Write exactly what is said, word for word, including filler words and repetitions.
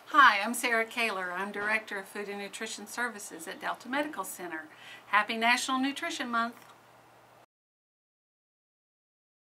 Hi, I'm Sarah Kaler. I'm Director of Food and Nutrition Services at Delta Medical Center. Happy National Nutrition Month!